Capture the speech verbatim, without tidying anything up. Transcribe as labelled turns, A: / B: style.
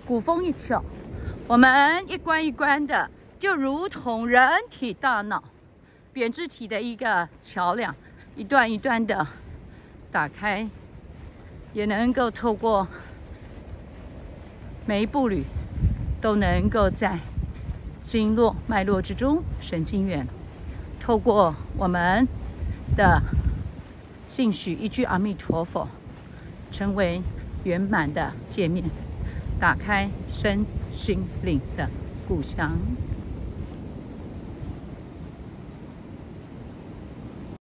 A: 古风一窍，我们一关一关的，就如同人体大脑胼胝体的一个桥梁，一段一段的打开，也能够透过每一步履，都能够在经络脉络之中神经元，透过我们的信许一句阿弥陀佛，成为圆满的界面，打开身心灵的故乡。